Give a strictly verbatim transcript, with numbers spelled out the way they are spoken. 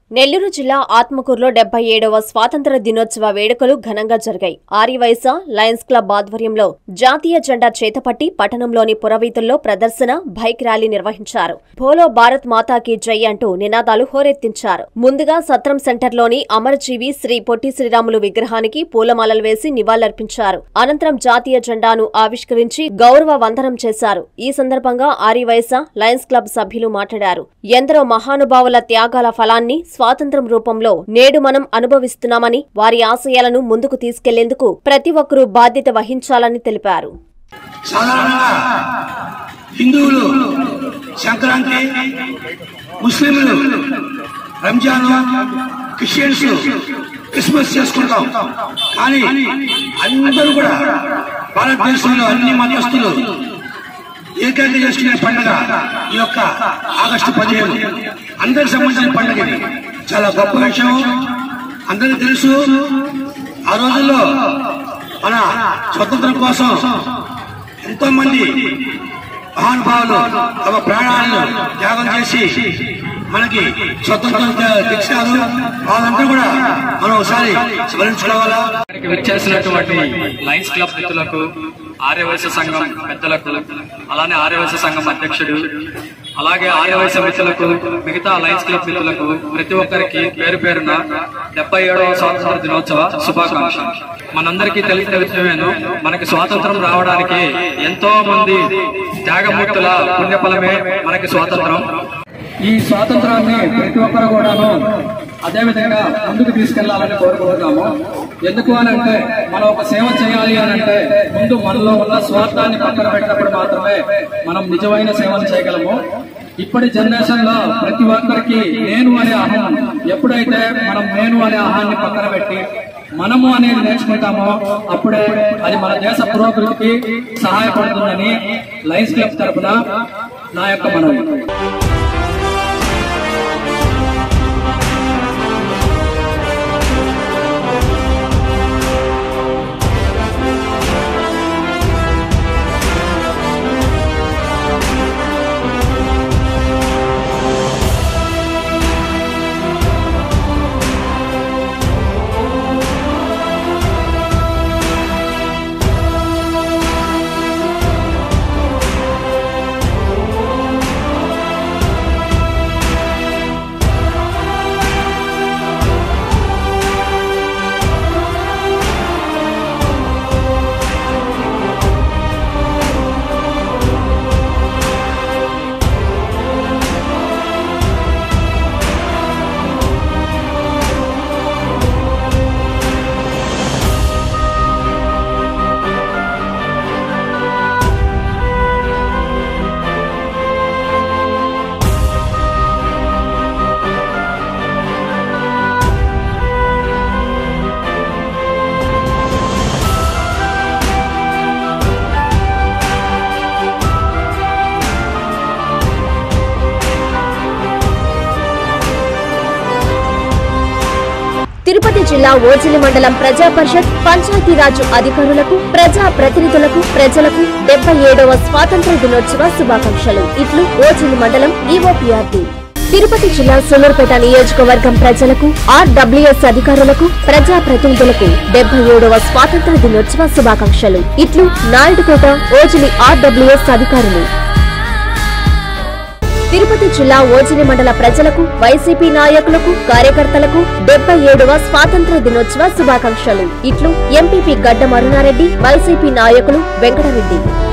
నెల్లూరు జిల్లా ఆత్మకూరులో డెబ్బై ఏడవ స్వాతంత్ర దినోత్సవ వేడుకలు ఘనంగా జరిగాయి. ఆర్యవైశ్య లయన్స్ క్లబ్ ఆధ్వర్యంలో జాతీయ జెండా చేతపట్టి పట్టణంలోని పురవీధుల్లో ప్రదర్శన, బైక్ ర్యాలీ నిర్వహించారు. భోలో భారత్ మాతాకి జై అంటూ నినాదాలు హోరెత్తించారు. ముందుగా సత్రం సెంటర్లోని అమరజీవి శ్రీ పొట్టి శ్రీరాములు విగ్రహానికి పూలమాలలు వేసి నివాళులర్పించారు. అనంతరం జాతీయ జెండాను ఆవిష్కరించి గౌరవ వందనం చేశారు. ఈ సందర్భంగా ఆర్యవైశ్య లయన్స్ క్లబ్ సభ్యులు మాట్లాడారు. ఎందరో మహానుభావుల త్యాగాల ఫలాన్ని స్వాతంత్ర్యం రూపంలో నేడు మనం అనుభవిస్తున్నామని, వారి ఆశయాలను ముందుకు తీసుకెళ్లేందుకు ప్రతి ఒక్కరూ బాధ్యత వహించాలని తెలిపారు. హిందువులు సంక్రాంతి, ముస్లింలు రంజాన్, క్రిస్టియన్స్ క్రిస్మస్ చేసుకుంటాం. కానీ అందరూ కూడా భారతదేశంలో అన్ని మతస్థులు ఏకైక చేసుకునే పండుగ ఈ యొక్క ఆగస్టు పదిహేను అందరికి సంబంధించిన పండుగ. చాలా గొప్ప విషయం, అందరికీ తెలుసు. ఆ రోజుల్లో మన స్వతంత్రం కోసం ఎంతో మంది మహానుభావులు తమ ప్రాణాలను త్యాగం చేసి మనకి స్వతంత్రం తెచ్చారు. వాళ్ళందరూ కూడా మనం ఒకసారి స్మరించుకోవాలా. వచ్చేసినటువంటి లయన్స్ క్లబ్ మిత్రులకు, ఆర్యవైశ్య సంఘం పెద్దలకు, అలానే ఆర్యవైశ్య సంఘం అధ్యక్షుడు, అలాగే ఆర్యవైశ్య మిత్రులకు, మిగతా లయన్స్ క్లబ్ మిత్రులకు ప్రతి ఒక్కరికి పేరు పేరున డెబ్బై ఏడవ స్వాతంత్ర దినోత్సవ శుభాకాంక్షలు. మనందరికీ తెలిసిన విషయమేను, మనకి స్వాతంత్రం రావడానికి ఎంతో మంది త్యాగమూర్తుల పుణ్యఫలమే మనకి స్వాతంత్రం. ఈ స్వాతంత్రాన్ని ప్రతి ఒక్కరు కూడాను అదేవిధంగా ముందుకు తీసుకెళ్లాలని కోరుకుంటున్నాము. ఎందుకు అని అంటే, మనం ఒక సేవ చేయాలి అని అంటే ముందు మనలో ఉన్న స్వార్థాన్ని పక్కన పెట్టినప్పుడు మాత్రమే మనం నిజమైన సేవలు చేయగలము. ఇప్పటి జనరేషన్ లో ప్రతి ఒక్కరికి నేను అనే అహం, ఎప్పుడైతే మనం నేను అనే అహాన్ని పక్కన పెట్టి మనము అనేది నేర్చుకుంటామో అప్పుడే అది మన దేశ పురోగతికి సహాయపడుతుందని లయన్స్ క్లబ్ తరఫున నా యొక్క మనవి. తిరుపతి జిల్లా ఓజిలి మండలం ప్రజా పరిషత్ పంచాయతీరాజ్ అధికారులకు, ప్రజా ప్రతినిధులకు, ప్రజలకు డెబ్బై ఏడవ స్వాతంత్ర దినోత్సవ శుభాకాంక్షలు. ఇట్లు ఓజిలి మండలం ఈఓపీఆర్టీ. తిరుపతి జిల్లా సూలూరుపేట నియోజకవర్గం ప్రజలకు, ఆర్డబ్ల్యూఎస్ అధికారులకు, ప్రజా ప్రతినిధులకు డెబ్బై ఏడవ స్వాతంత్ర దినోత్సవ శుభాకాంక్షలు. ఇట్లు నాయుడుపేట ఓజిలి ఆర్డబ్ల్యూఎస్ అధికారులు. తిరుపతి జిల్లా ఓజిలి మండల ప్రజలకు, వైసీపీ నాయకులకు, కార్యకర్తలకు డెబ్బై ఏడవ స్వాతంత్ర దినోత్సవ శుభాకాంక్షలు. ఇట్లు ఎంపీపీ గడ్డ మరునారెడ్డి, వైసీపీ నాయకులు వెంకటరెడ్డి.